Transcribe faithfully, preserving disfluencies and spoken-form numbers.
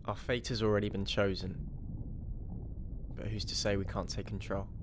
Our fate has already been chosen. But who's to say we can't take control?